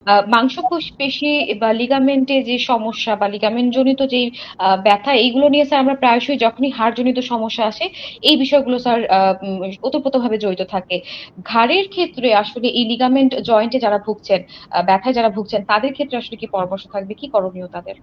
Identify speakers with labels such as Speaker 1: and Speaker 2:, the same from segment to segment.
Speaker 1: পেশি বা লিগামেন্টে যে সমস্যা বা লিগামেন্ট জনিত যে ব্যথা, এইগুলো নিয়ে স্যার আমরা প্রায়শই যখনই হাড় জনিত সমস্যা আসে এই বিষয়গুলো স্যার ওতপ্রোতভাবে জড়িত থাকে। ঘাড়ের ক্ষেত্রে আসলে এই লিগামেন্ট জয়েন্টে যারা ভুগছেন, ব্যথায় যারা ভুগছেন, তাদের ক্ষেত্রে আসলে কি পরামর্শ থাকবে, কি করণীয় তাদের?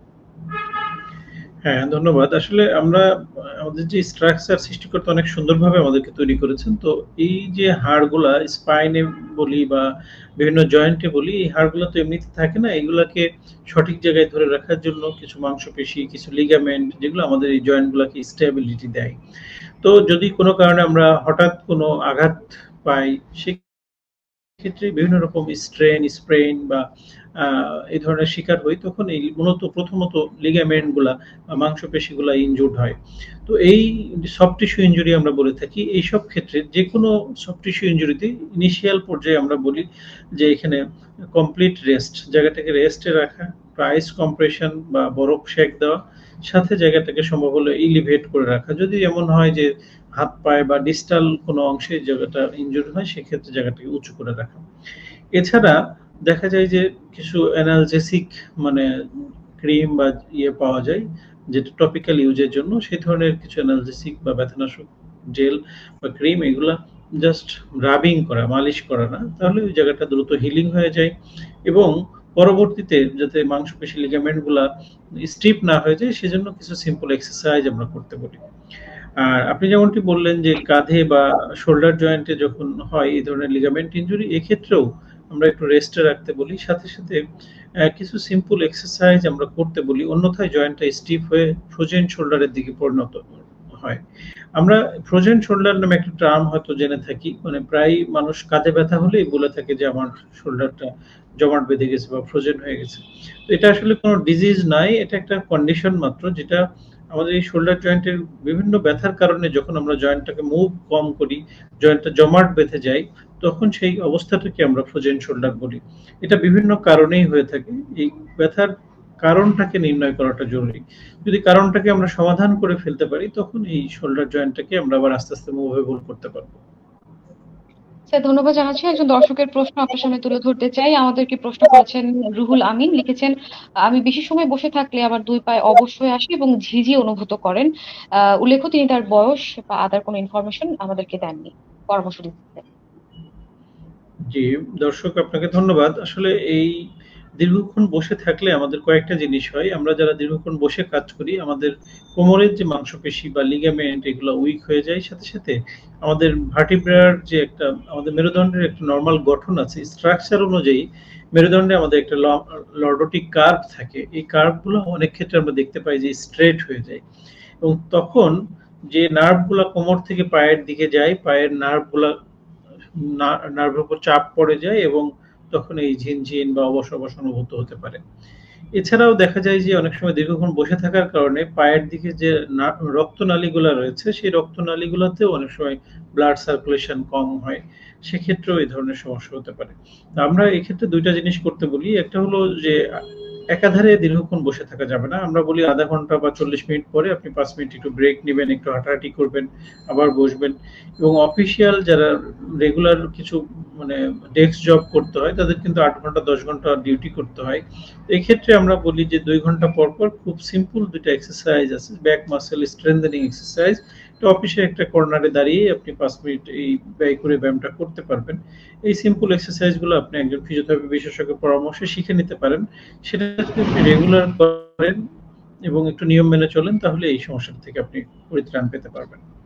Speaker 2: হ্যাঁ, ধন্যবাদ। আসলে আমরা আমাদের যে স্ট্রাকচার সৃষ্টিকর্তা অনেক সুন্দরভাবে আমাদেরকে তৈরি করেছেন। তো এই যে হাড়গুলা স্পাইনে বলি বা বিভিন্ন জয়েন্টে বলি, এই হাড়গুলা তো এমনিতে থাকে না। এগুলাকে সঠিক জায়গায় ধরে রাখার জন্য কিছু মাংসপেশি, কিছু লিগামেন্ট যেগুলো আমাদের এই জয়েন্টগুলাকে স্টেবিলিটি দেয়। তো যদি কোনো কারণে আমরা হঠাৎ কোনো আঘাত পাই, ক্ষেত্রে বিভিন্ন রকম স্ট্রেন, স্প্রেইন বা এই ধরনের শিকার হই, তখন এই মূলত প্রথমত লিগামেন্ট গুলা বা মাংসপেশিগুলা ইনজুর্ড হয়। তো এই সফট টিস্যু ইনজুরি আমরা বলে থাকি। এইসব ক্ষেত্রে যেকোনো সফট টিস্যু ইনজুরিতে ইনিশিয়াল পর্যায়ে আমরা বলি যে এখানে কমপ্লিট রেস্ট, জায়গাটাকে রেস্টে রাখা, আইস কম্প্রেশন বা বরফ সেক দেওয়া, সাথে জায়গাটাকে সম্ভব হলে এলিভেট করে রাখা। যদি এমন হয় যে হাত পায়ে বা ডিস্টাল কোনো অংশে জায়গাটা ইনজুরি হয়, সেক্ষেত্রে জায়গাটাকে উঁচু করে রাখা। এছাড়া দেখা যায় যে কিছু অ্যানালজেসিক মানে ক্রিম বা পাওয়া যায় যেটা টপিক্যাল ইউজের জন্য। সেই ধরনের কিছু অ্যানালজেসিক বা ব্যথানাশক জেল বা ক্রিম, এগুলা জাস্ট রাবিং করা, মালিশ করা না, তাহলে ওই জায়গাটা দ্রুত হিলিং হয়ে যায়। এবং পরবর্তীতে যাতে মাংসপেশি লিগামেন্ট গুলা স্টিফ না হয়ে যায়, সেজন্য কিছু সিম্পল এক্সারসাইজ আমরা করতে বলি। আর আপনি যেমনটি বললেন যে কাঁধে বা শোল্ডার জয়েন্টে যখন হয় এই ধরনের লিগামেন্ট ইনজুরি, এক্ষেত্রেও আমরা একটু রেস্টে রাখতে বলি। সাথে সাথে কিছু সিম্পল এক্সারসাইজ আমরা করতে বলি, অন্যথায় জয়েন্টটা স্টিফ হয়ে ফ্রোজেন শোল্ডারের দিকে পরিণত হয়। আমরা ফ্রোজেন শোল্ডার নামে একটা টার্ম হয়তো জেনে থাকি, মানে প্রায় মানুষ কাঁধে ব্যথা হলেই বলে থাকে যে আমার শোল্ডারটা জমাট বেঁধে গেছে বা ফ্রোজেন হয়ে গেছে। তো এটা আসলে কোনো ডিজিজ নাই, এটা একটা কন্ডিশন মাত্র, যেটা আমাদের এই শোল্ডার জয়েন্টের বিভিন্ন ব্যথার কারণে যখন আমরা জয়েন্টটাকে মুভ কম করি, জয়েন্টটা জমাট বেঁধে যায়, তখন সেই অবস্থাটাকে আমরা ফ্রোজেন শোল্ডার বলি। এটা বিভিন্ন কারণেই হয়ে থাকে। এই ব্যথার কারণটাকে নির্ণয় করাটা জরুরি। যদি কারণটাকে আমরা সমাধান করে ফেলতে পারি, তখন এই শোল্ডার জয়েন্টটাকে আমরা আবার আস্তে আস্তে মুভেবল করতে পারবো।
Speaker 1: স্যার ধন্যবাদ জানাচ্ছি। একজন দর্শকের প্রশ্ন আপনার সামনে তুলে ধরতে চাই। আমাদেরকে প্রশ্ন করেছেন রুহুল আমিন, লিখেছেন, আমি বেশি সময় বসে থাকলে আমার দুই পায়ে অবশ হয়ে আসে এবং ঝিঁঝি অনুভূত করেন। উল্লেখ্য তিনি তার বয়স বা আদার কোনো ইনফরমেশন আমাদেরকে দেননি পরামর্শ দিতে।
Speaker 2: জি, দর্শক আপনাকে ধন্যবাদ। আসলে এই দীর্ঘক্ষণ বসে থাকলে আমাদের কয়েকটা জিনিস হয়। আমরা যারা দীর্ঘক্ষণ বসে কাজ করি, আমাদের কোমরের যে মাংসপেশি বা লিগামেন্ট এগুলো উইক হয়ে যায়। সাথে সাথে আমাদের ভার্টিব্রার যে একটা আমাদের মেরুদণ্ডের একটা নরমাল গঠন আছে, স্ট্রাকচার অনুযায়ী মেরুদণ্ডে আমাদের একটা লর্ডোটিক কার্ভ থাকে। এই কার্ভগুলো অনেক ক্ষেত্রে আমরা দেখতে পাই যে স্ট্রেট হয়ে যায়। এবং তখন যে নার্ভগুলা কোমর থেকে পায়ের দিকে যায়, পায়ের নার্ভগুলা নার্ভের উপর চাপ পড়ে যায় এবং তখন এই ঝিনঝিন বা অবশ অবশ অনুভূত হতে পারে। এছাড়াও দেখা যায় যে অনেক সময় দীর্ঘক্ষণ বসে থাকার কারণে পায়ের দিকে যে রক্তনালীগুলো রয়েছে, সেই রক্তনালীগুলোতেও অনেক সময় ব্লাড সার্কুলেশন কম হয়। সেক্ষেত্রেও এই ধরনের সমস্যা হতে পারে। তো আমরা এক্ষেত্রে দুইটা জিনিস করতে বলি। একটা হলো যে একাধারে দীর্ঘক্ষণ বসে থাকা যাবে না। আমরা বলি আধা ঘন্টা বা ৪০ মিনিট পরে আপনি ৫ মিনিট একটু ব্রেক নিবেন, একটু হাঁটাহাঁটি করবেন, আবার বসবেন। এবং অফিসিয়াল যারা রেগুলার কিছু মানে ডেস্ক জব করতে হয়, তাদের কিন্তু ৮ ঘন্টা ১০ ঘন্টা ডিউটি করতে হয়। এক্ষেত্রে আমরা বলি যে ২ ঘন্টা পর পর খুব সিম্পল দুইটা এক্সারসাইজ আছে, ব্যাক মাসেল স্ট্রেংথেনিং এক্সারসাইজ। তো অফিসের একটা কর্নারে দাঁড়িয়ে আপনি ৫ মিনিট এই ব্যয় করে ব্যায়ামটা করতে পারবেন। এই সিম্পল এক্সারসাইজ গুলো আপনি একজন ফিজিওথেরাপি বিশেষজ্ঞের পরামর্শে শিখে নিতে পারেন। সেটা যদি আপনি রেগুলার করেন এবং একটু নিয়ম মেনে চলেন, তাহলে এই সমস্যা থেকে আপনি পরিত্রাণ পেতে পারবেন।